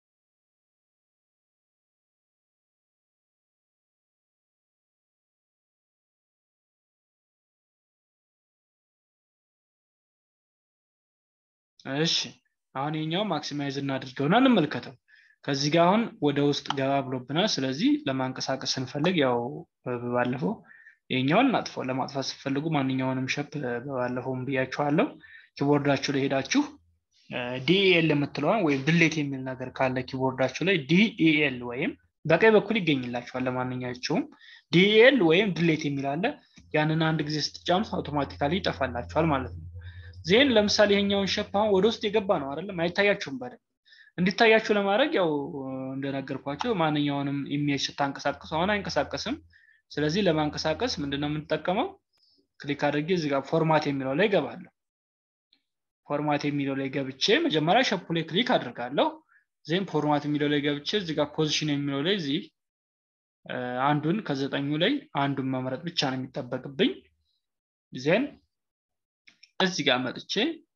እሺ አሁን የኛው ማክሲማይዝ እናድርገውና እንመልከተው ከዚህ ጋር አሁን ወደ ውስጥ ገባ ብሎብናል ስለዚህ ለማንቀሳቀስ እንፈልግ ያው ባለፈው የኛውን እናጥፋው ለማጥፋት ሲፈልጉ ማንኛውንም ሸፕ ባለፈውም ብያችኋለሁ ኪቦርዳችሁ ላይ ሄዳችሁ DEL የምትለዋን ወይ ድሌት የሚል ነገር ካለ ኪቦርዳችሁ ላይ DEL ወይም በቀኝ በኩል ይገኝላችኋል ለማንኛውም DEL ወይም ድሌት የሚል አለ ያንን አንድ ጊዜ ስትጫኑት አውቶማቲካሊ ይጠፋላችኋል ማለት ነው ዜን ለምሳሌ ይሄኛውን ሸፕ አሁን ወደ ውስጥ የገባ ነው አይደለም አይታያችሁም በደንብ እንዲታያችሁ ለማድረግ ያው እንደነገርኳችሁ ማንኛውንም ኢሜጅ ስታንቀሳቀሱ አሁን አይንቀሳቀስም ስለዚህ ለማንቀሳቀስ ምንድነው የምንጠቀመው ክሊክ አድርጌ እዚህ ጋር ፎርማት የሚለው ላይ ገባለሁ ፎርማት የሚለው ላይ ገብቼ መጀመሪያ ሸፑ ላይ ክሊክ አድርጋለሁ ዜን ፎርማት የሚለው ላይ ገብቼ እዚህ ጋር ፖዚሽን የሚለው ላይ እዚህ አንዱን ከ9 ላይ አንዱን መምረጥ ብቻ ነው የሚጠበቅብኝ ዜን እዚህ ጋር መጥቼ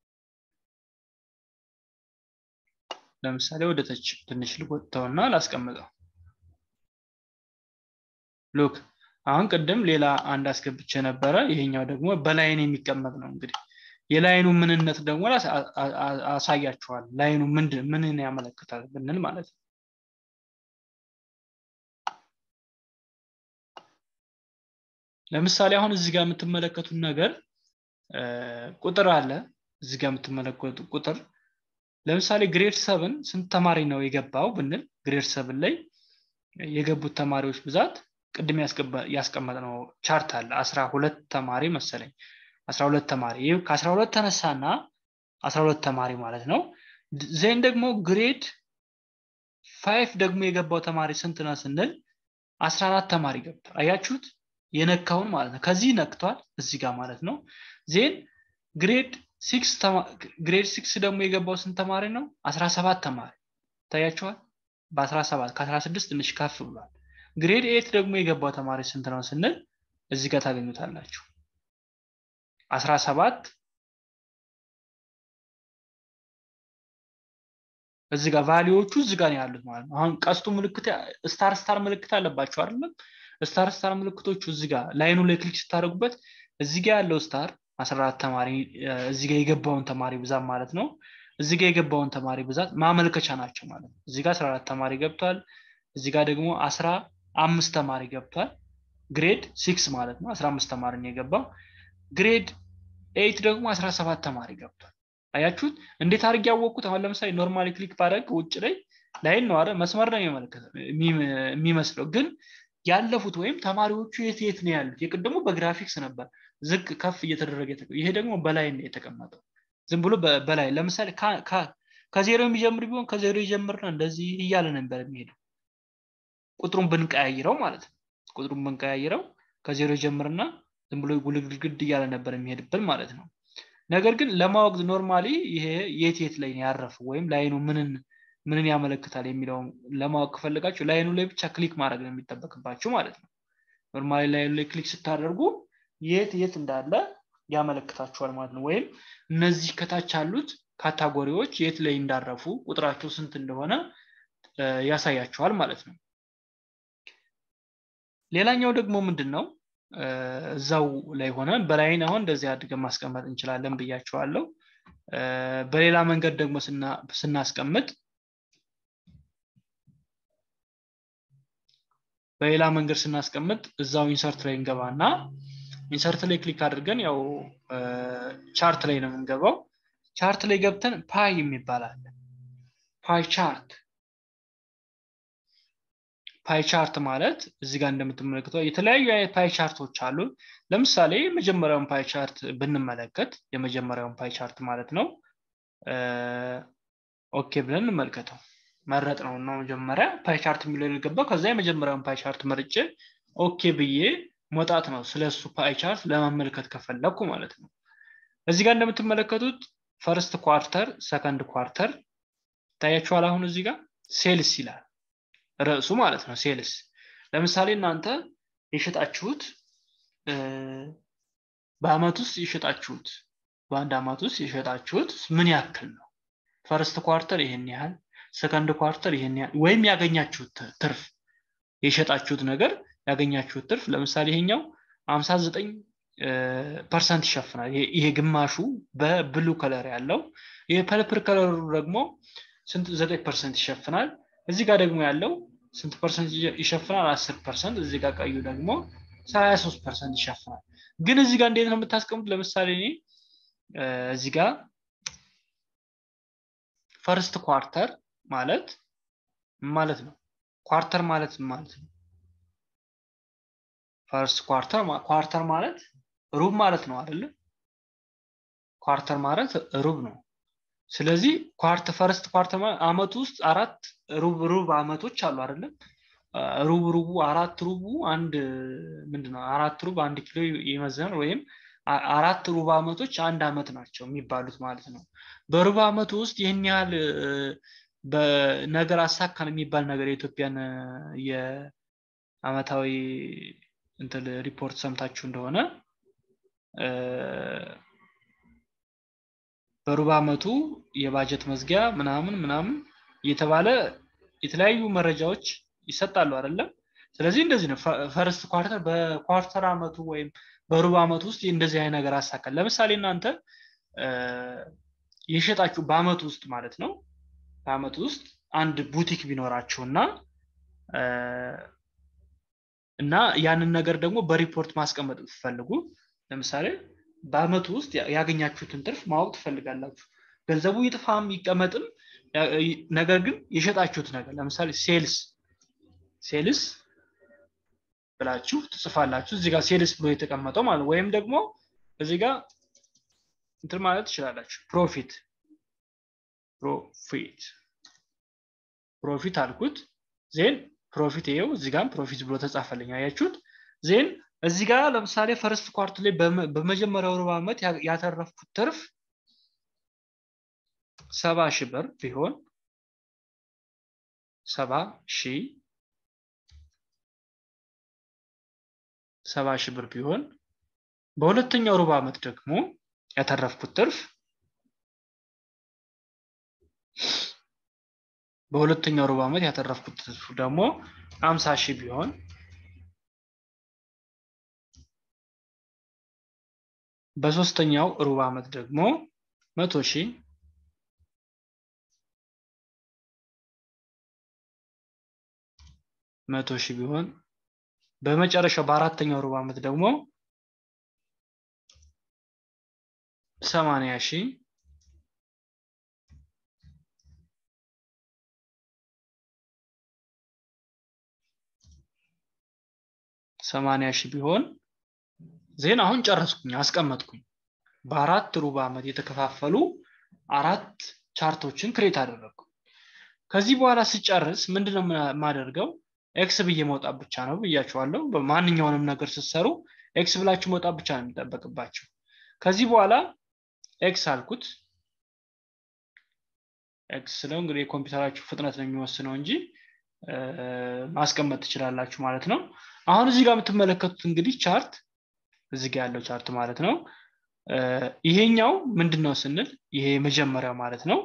ለምሳሌ ወደ ተች ትንሽ ልጎተውና ላስቀምጠው ሉክ አሁን ቀደም ሌላ አንድ አስገብቼ ነበር ይሄኛው ደግሞ በላይን የሚቀመጥ ነው እንግዲህ የላይኑ ምንነት ደግሞ አሳያችኋል ላይኑ ምንን ያመለክታል ብንል ማለት ነው ለምሳሌ አሁን እዚህ ጋር የምትመለከቱት ነገር ቁጥር አለ እዚህ ጋር የምትመለከቱት ቁጥር ለምሳሌ ግሬድ 7 ስንት ተማሪ ነው የገባው ብንል ግሬድ 7 ላይ የገቡት ተማሪዎች ብዛት ቅድም ያስቀመጥነው ቻርት አለ 12 ተማሪ መሰለኝ 12 ተማሪ ይሄ ከ12 ተነሳና 12 ተማሪ ማለት ነው ዜን ደግሞ ግሬድ 5 ደግሞ የገባው ተማሪ ስንት ነው ስንል 14 ተማሪ ገብቷል አያችሁት የነካውን ማለት ነው ከዚህ ነክቷል እዚህ ጋር ማለት ነው ዜን ግሬድ 6 ደግሞ የገባው ስንት ተማሪ ነው 17 ተማሪ ታያችኋል በ17 ከ16 ትንሽ ከፍ ብሏል ግሬድ 8 ደግሞ የገባው ተማሪ ስንት ነው ስንል እዚህ ጋር ታገኙታላችሁ 17 እዚህ ጋር ቫልዩዎቹ እዚህ ጋር ያሉት ማለት ነው አሁን ቀስቱ ምልክት ስታር ምልክት አለባችሁ አይደል ስታር ምልክቶቹ እዚህ ጋር ላይኑ ላይ ክሊክ ስታደርጉበት እዚህ ጋር ያለው ስታር 14 ተማሪ እዚህ ጋር የገባውን ተማሪ ብዛት ማለት ነው እዚህ ጋር የገባውን ተማሪ ብዛት ማመልከቻ ናቸው ማለት ነው እዚህ ጋር 14 ተማሪ ገብቷል እዚህ ጋር ደግሞ 15 ተማሪ ገብቷል ግሬድ 6 ማለት ነው 15 ተማሪ ነው የገባው ግሬድ 8 ደግሞ 17 ተማሪ ገብቷል አያችሁት እንዴት አድርጌ ያወቅኩት አሁን ለምሳሌ ኖርማሊ ክሊክ ባደርግ ውጭ ላይ ላይን ነው አይደል መስመር ነው የሚመስለው ግን ያለፉት ወይም ተማሪዎቹ የት ነው ያሉት የቅድሙ በግራፊክስ ነበር ዝቅ ከፍ እየተደረገ ይሄ ደግሞ በላይ ነው የተቀመጠው ዝም ብሎ በላይ ለምሳሌ ከዜሮ የሚጀምር ቢሆን ከዜሮ ይጀምርና እንደዚህ እያለ ነበር የሚሄደው ቁጥሩን ብንቀያይረው ማለት ነው ቁጥሩን ብንቀያይረው ከዜሮ ይጀምርና ዝም ብሎ ጉልግልግድ እያለ ነበር የሚሄድብን ማለት ነው ነገር ግን ለማወቅ ኖርማሊ ይሄ የት ላይ ነው ያረፈው ወይም ላይኑ ምንን ያመለክታል የሚለው ለማወቅ ፈልጋችሁ ላይኑ ላይ ብቻ ክሊክ ማድረግ ነው የሚጠበቅባችሁ ማለት ነው ኖርማሊ ላይኑ ላይ ክሊክ ስታደርጉ የት እንዳለ ያመለክታችኋል ማለት ነው ወይም እነዚህ ከታች ያሉት ካታጎሪዎች የት ላይ እንዳረፉ ቁጥራቸው ስንት እንደሆነ ያሳያችኋል ማለት ነው ሌላኛው ደግሞ ምንድነው እዛው ላይ ሆነ በላይን አሁን እንደዚህ አድርገን ማስቀመጥ እንችላለን ብያችኋለሁ በሌላ መንገድ ደግሞ ስናስቀምጥ በሌላ መንገድ ስናስቀምጥ እዛው ኢንሰርት ላይ እንገባና ኢንሰርት ላይ ክሊክ አድርገን ያው ቻርት ላይ ነው እንገባው ቻርት ላይ ገብተን ፓይ የሚባል አለ ፓይ ቻርት ማለት እዚህ ጋር እንደምትመለከቱት የተለያዩ ፓይ ቻርቶች አሉ ለምሳሌ የመጀመሪያውን ፓይ ቻርት ብንመለከት የመጀመሪያውን ፓይ ቻርት ማለት ነው ኦኬ ብለን እንመልከተው መረጥነው ነው መጀመሪያ ፓይ ቻርት የሚለው ገባ ከዛ የመጀመሪያውን ፓይ ቻርት መርጬ ኦኬ ብዬ መውጣት ነው ስለሱ ፓይ ቻርት ለማመልከት ከፈለኩ ማለት ነው እዚህ ጋር እንደምትመለከቱት ፈርስት ኳርተር ሰከንድ ኳርተር ታያችኋል አሁን እዚህ ጋር ሴልስ ይላል ርዕሱ ማለት ነው ሴልስ ለምሳሌ እናንተ የሸጣችሁት በአመት ውስጥ የሸጣችሁት በአንድ አመት ውስጥ የሸጣችሁት ምን ያክል ነው ፈርስት ኳርተር ይሄን ያህል ሰከንድ ኳርተር ይሄን ያህል ወይም ያገኛችሁት ትርፍ የሸጣችሁት ነገር ያገኛችሁት ትርፍ ለምሳሌ ይሄኛው 59% ይሸፍናል ይሄ ግማሹ በብሉ ከለር ያለው ይሄ ፐርፕል ከለሩ ደግሞ ስንት 9% ይሸፍናል እዚህ ጋር ደግሞ ያለው ስንት ፐርሰንት ይሸፍናል 10% እዚህ ጋር ቀዩ ደግሞ 23% ይሸፍናል ግን እዚህ ጋር እንዴት ነው የምታስቀምጡት ለምሳሌ እኔ እዚህ ጋር ፈርስት ኳርተር ማለት ነው ኳርተር ማለት ነው ፈርስት ኳርተር ማለት ሩብ ማለት ነው አይደል ኳርተር ማለት ሩብ ነው ስለዚህ ፈርስት ኳርተር አመት ውስጥ አራት ሩብ አመቶች አሉ አይደል ሩቡ አራት ሩቡ አንድ ምንድነው አራት ሩብ 1 ኪሎ ይመዘናል ወይም አራት ሩብ አመቶች አንድ አመት ናቸው የሚባሉት ማለት ነው በሩብ አመቱ ውስጥ ይሄን ያህል በነገር አሳካን የሚባል ነገር የኢትዮጵያን የአመታዊ እንትን ሪፖርት ሰምታችሁ እንደሆነ በሩብ አመቱ የባጀት መዝጊያ ምናምን እየተባለ የተለያዩ መረጃዎች ይሰጣሉ አይደለም ስለዚህ እንደዚህ ነው ፈርስት ኳርተር በኳርተር አመቱ ወይም በሩብ አመቱ ውስጥ እንደዚህ አይነት ነገር አሳካን ለምሳሌ እናንተ የሸጣችሁ በአመቱ ውስጥ ማለት ነው በአመቱ ውስጥ አንድ ቡቲክ ቢኖራችሁና እና ያንን ነገር ደግሞ በሪፖርት ማስቀመጥ ፈልጉ ለምሳሌ በአመቱ ውስጥ ያገኛችሁትን ትርፍ ማወቅ ትፈልጋላችሁ ገንዘቡ ይጥፋም ይቀመጥም ነገር ግን የሸጣችሁት ነገር ለምሳሌ ሴልስ ብላችሁ ትጽፋላችሁ እዚህ ጋር ሴልስ ብሎ የተቀመጠው ማለት ወይም ደግሞ እዚህ ጋር እንትን ማለት ትችላላችሁ ፕሮፊት አልኩት ዜን ፕሮፊት ይሄው እዚህ ጋር ፕሮፊት ብሎ ተጻፈልኝ አያችሁት ዜን እዚህ ጋር ለምሳሌ ፈርስት ኳርት ላይ በመጀመሪያው ሩብ ዓመት ያተረፍኩት ትርፍ 70,000 ብር ቢሆን 70,000 ብር ቢሆን በሁለተኛው ሩብ ዓመት ደግሞ ያተረፍኩት ትርፍ በሁለተኛው ሩብ ዓመት ያተረፍኩት ትርፍ ደግሞ 50,000 ቢሆን በሶስተኛው ሩብ ዓመት ደግሞ 100,000 100,000 ቢሆን በመጨረሻው በአራተኛው ሩብ ዓመት ደግሞ 80,000 80,000 ቢሆን ዜና አሁን ጨረስኩኝ አስቀመጥኩኝ በአራት ሩብ ዓመት የተከፋፈሉ አራት ቻርቶችን ክሬት አደረኩ ከዚህ በኋላ ሲጨርስ ምንድነው ማደርገው ኤክስ ብዬ መውጣት ብቻ ነው ብያችኋለሁ በማንኛውንም ነገር ሲሰሩ ኤክስ ብላችሁ መውጣት ብቻ ነው የሚጠበቅባችሁ ከዚህ በኋላ ኤክስ አልኩት ኤክስ ነው እንግዲህ የኮምፒውተራችሁ ፍጥነት ነው የሚወስነው እንጂ ማስቀመጥ ትችላላችሁ ማለት ነው አሁን እዚህ ጋር የምትመለከቱት እንግዲህ ቻርት እዚህ ጋር ያለው ቻርት ማለት ነው ይሄኛው ምንድነው ስንል ይሄ መጀመሪያው ማለት ነው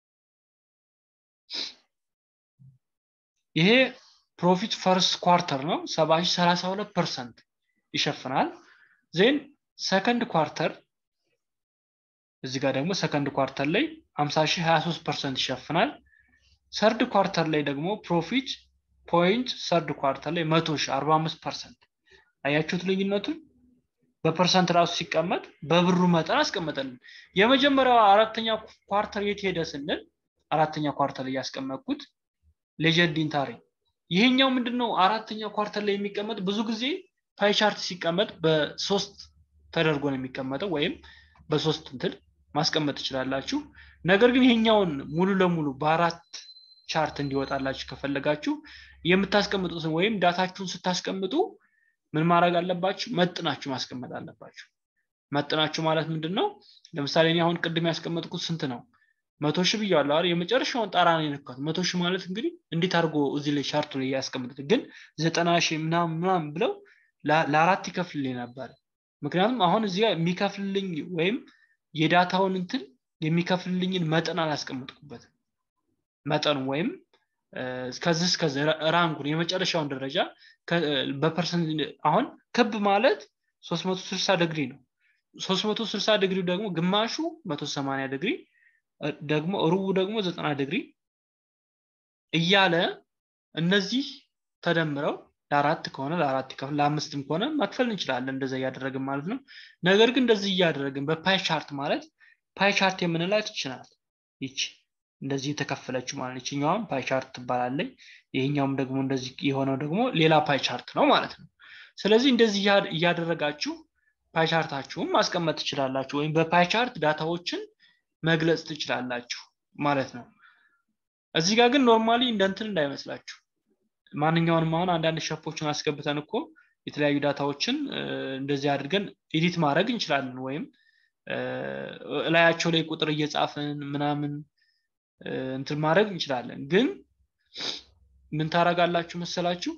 ይሄ ፕሮፊት ፈርስት ኳርተር ነው 32% ይሸፍናል ዜን ሰከንድ ኳርተር እዚህ ጋር ደግሞ ሰከንድ ኳርተር ላይ 50,23% ይሸፍናል ሰርድ ኳርተር ላይ ደግሞ ፕሮፊት ፖይንት ሰርድ ኳርተር ላይ 100,45% አያችሁት ልዩነቱን በፐርሰንት ራሱ ሲቀመጥ በብሩ መጠን አስቀመጠልን የመጀመሪያው አራተኛ ኳርተር የት ሄደ ስንል አራተኛ ኳርተር ላይ ያስቀመጥኩት ሌጀንድ ኢንታሪ ይሄኛው ምንድነው አራተኛ ኳርተር ላይ የሚቀመጥ ብዙ ጊዜ ፓይ ቻርት ሲቀመጥ በ3 ተደርጎ ነው የሚቀመጠው ወይም በ3 እንትን ማስቀመጥ ትችላላችሁ ነገር ግን ይሄኛውን ሙሉ ለሙሉ በአራት ቻርት እንዲወጣላችሁ ከፈለጋችሁ የምታስቀምጡት ወይም ዳታችሁን ስታስቀምጡ ምን ማድረግ አለባችሁ መጥናችሁ ማስቀመጥ አለባችሁ መጥናችሁ ማለት ምንድነው ለምሳሌ እኔ አሁን ቅድም ያስቀመጥኩት ስንት ነው 100,000 ብያለሁ አይደል የመጨረሻውን ጣራ ነው የነካሁት 100,000 ማለት እንግዲህ እንዴት አድርጎ እዚህ ላይ ቻርቱ ላይ ያስቀምጡት ግን 90,000 ምናምን ብለው ለአራት ይከፍልልኝ ነበር ምክንያቱም አሁን እዚህ ጋር የሚከፍልልኝ ወይም የዳታውን እንትን የሚከፍልልኝን መጠን አላስቀምጥኩበት መጠን ወይም እስከዚህ ራንጉን የመጨረሻውን ደረጃ በፐርሰንት አሁን ክብ ማለት 360 ዲግሪ ነው 360 ዲግሪ ደግሞ ግማሹ 180 ዲግሪ ደግሞ ሩቡ ደግሞ 90 ዲግሪ እያለ እነዚህ ተደምረው ለአራት ከሆነ ለአራት ከሆነ ለአምስትም ከሆነ ማክፈል እንችላለን እንደዛ ያደረግን ማለት ነው ነገር ግን እንደዚህ ያደረግን በፓይ ቻርት ማለት ፓይ ቻርት የምንላት ይችላል ይቺ እንደዚህ ተከፈለች ማለት ይችኛውም ፓይ ቻርት ትባላለች ይሄኛውም ደግሞ እንደዚህ የሆነው ደግሞ ሌላ ፓይ ቻርት ነው ማለት ነው ስለዚህ እንደዚህ ያደረጋችሁ ፓይ ቻርታችሁን ማስቀመጥ ትችላላችሁ ወይም በፓይ ቻርት ዳታዎችን መግለጽ ትችላላችሁ ማለት ነው እዚህ ጋር ግን ኖርማሊ እንደንትን እንዳይመስላችሁ ማንኛውንም አሁን አንዳንድ ሸፖችን አስገብተን እኮ የተለያዩ ዳታዎችን እንደዚህ አድርገን ኤዲት ማድረግ እንችላለን ወይም ላያቸው ላይ ቁጥር እየጻፈን ምናምን እንትን ማድረግ እንችላለን ግን ምን ታረጋላችሁ መሰላችሁ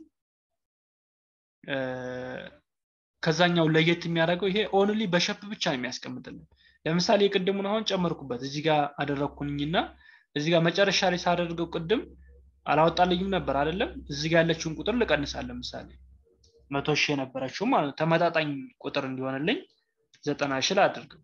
ከዛኛው ለየት የሚያደርገው ይሄ ኦንሊ በሸፕ ብቻ ነው የሚያስቀምጥልን ለምሳሌ የቅድሙን አሁን ጨመርኩበት እዚህ ጋር አደረኩኝና እዚህ ጋር መጨረሻ ላይ ሳደርገው ቅድም አላወጣልኝም ነበር አይደለም እዚህ ጋር ያለችውን ቁጥር ልቀንሳለን ለምሳሌ 100,000 ነበረችው ማለት ተመጣጣኝ ቁጥር እንዲሆንልኝ 90,000 ላድርገው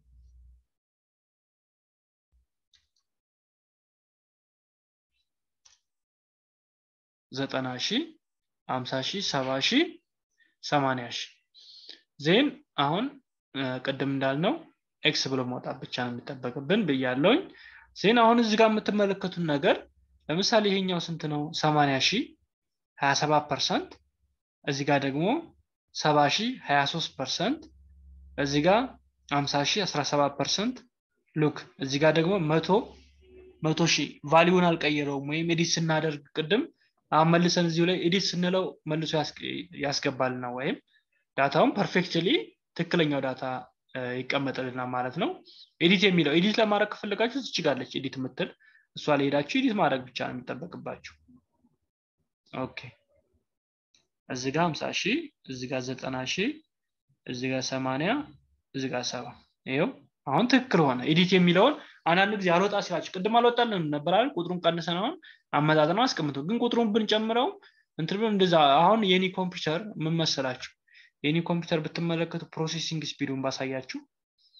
90,000 50,000 70,000 80,000 ዜን አሁን ቅድም እንዳልነው ኤክስ ብሎ መውጣት ብቻ ነው የሚጠበቅብን በያለውኝ ዜን አሁን እዚህ ጋር የምትመለከቱት ነገር ለምሳሌ ይሄኛው ስንት ነው 80,000 27% እዚህ ጋር ደግሞ 70,000 23% እዚህ ጋር 50,000 17% ሉክ እዚህ ጋር ደግሞ 100,000 ቫልዩን አልቀየረውም ወይም ኤዲት ስናደርግ ቅድም አመልሰን እዚሁ ላይ ኤዲት ስንለው መልሶ ያስገባልና ወይም ዳታውን ፐርፌክትሊ ትክክለኛው ዳታ ይቀመጥልና ማለት ነው ኤዲት የሚለው ኤዲት ለማድረግ ከፈለጋችሁ ትችጋለች ኤዲት ምትል እሷ ላይ ሄዳችሁ ኤዲት ማድረግ ብቻ ነው የሚጠበቅባችሁ ኦኬ እዚህ ጋር 50,000 እዚህ ጋር 90,000 እዚህ ጋር 80 እዚህ ጋር 70 ይሄው አሁን ትክክል ሆነ ኤዲት የሚለውን አንዳንድ ጊዜ አልወጣ ሲላችሁ ቅድም አልወጣልን ነበር አይደል ቁጥሩን ቀንሰን አሁን አመጣጥነው አስቀምጡ ግን ቁጥሩን ብንጨምረው እንትም እንደዛ አሁን የኔ ኮምፒውተር ምን መሰላችሁ የኔ ኮምፒውተር ብትመለከቱ ፕሮሰሲንግ ስፒዱን ባሳያችሁ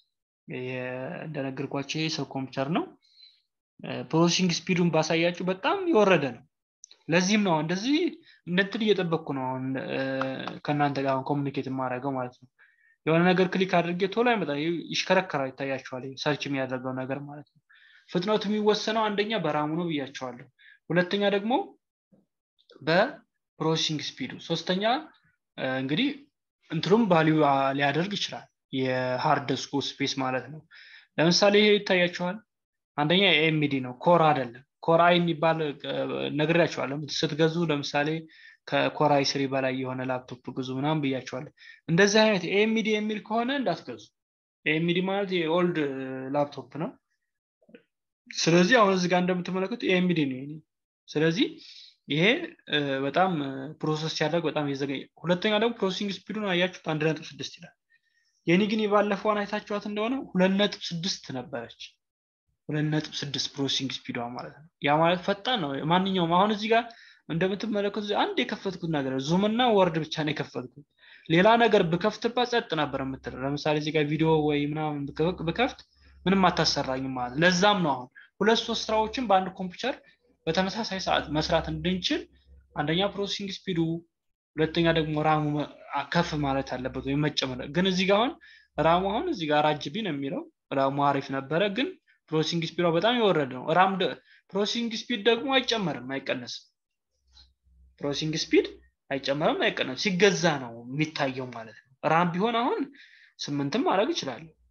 እንደነገርኳችሁ ሰው ኮምፒውተር ነው ፕሮሰሲንግ ስፒዱን ባሳያችሁ በጣም ይወረደ ነው ለዚህም ነው እንደዚህ እንትን እየጠበቅኩ ነው አሁን ከናንተ ጋር ኮሙኒኬት ማድረገው ማለት ነው የሆነ ነገር ክሊክ አድርጌ ቶሎ አይመጣ ይሽከረከራል ይታያችኋል ሰርች የሚያደርገው ነገር ማለት ነው ፍጥነቱ የሚወሰነው አንደኛ በራሙ ነው ብያቸዋለሁ ሁለተኛ ደግሞ በፕሮሰሲንግ ስፒዱ ሶስተኛ እንግዲህ እንትሩም ቫልዩ ሊያደርግ ይችላል የሃርድ ዲስኩ ስፔስ ማለት ነው ለምሳሌ ይሄ ይታያችኋል አንደኛ AMD ነው ኮር አይደለም ኮር አይ የሚባል ነግሬያችኋለሁ ስትገዙ ለምሳሌ ከኮር አይ 3 በላይ የሆነ ላፕቶፕ ግዙ ምናምን ብያችኋለሁ እንደዚህ አይነት AMD የሚል ከሆነ እንዳትገዙ AMD ማለት የኦልድ ላፕቶፕ ነው ስለዚህ አሁን እዚህ ጋር እንደምትመለከቱት AMD ነው ይሄ ስለዚህ ይሄ በጣም ፕሮሰስ ያደርግ በጣም የዘገየ ሁለተኛ ደግሞ ፕሮሰሲንግ ስፒዱን አያችሁት 1.6 ይላል የኔ ግን ይባለፈውን አይታችኋት እንደሆነ 2.6 ነበረች 2.6 ፕሮሰሲንግ ስፒዷ ማለት ነው ያ ማለት ፈጣን ነው ማንኛውም አሁን እዚህ ጋር እንደምትመለከቱት አንድ የከፈትኩት ነገር ዙም እና ወርድ ብቻ ነው የከፈትኩት ሌላ ነገር በከፍትባት ጸጥ ነበር የምትለው ለምሳሌ እዚህ ጋር ቪዲዮ ወይ ምናምን በከፍት ምንም አታሰራኝም ማለት ለዛም ነው አሁን ሁለት ሶስት ስራዎችን በአንድ ኮምፒውተር በተመሳሳይ ሰዓት መስራት እንድንችል አንደኛ ፕሮሰሲንግ ስፒዱ ሁለተኛ ደግሞ ራሙ ከፍ ማለት አለበት ወይ መጨመር ግን እዚህ ጋር አሁን ራሙ አሁን እዚህ ጋር 4 GB ነው የሚለው ራሙ አሪፍ ነበረ ግን ፕሮሰሲንግ ስፒዱ በጣም ይወረደ ነው ራም ፕሮሰሲንግ ስፒድ ደግሞ አይጨመርም አይቀነስም ፕሮሰሲንግ ስፒድ አይጨመርም አይቀነስም ሲገዛ ነው የሚታየው ማለት ነው ራም ቢሆን አሁን 8ም ማድረግ ይችላል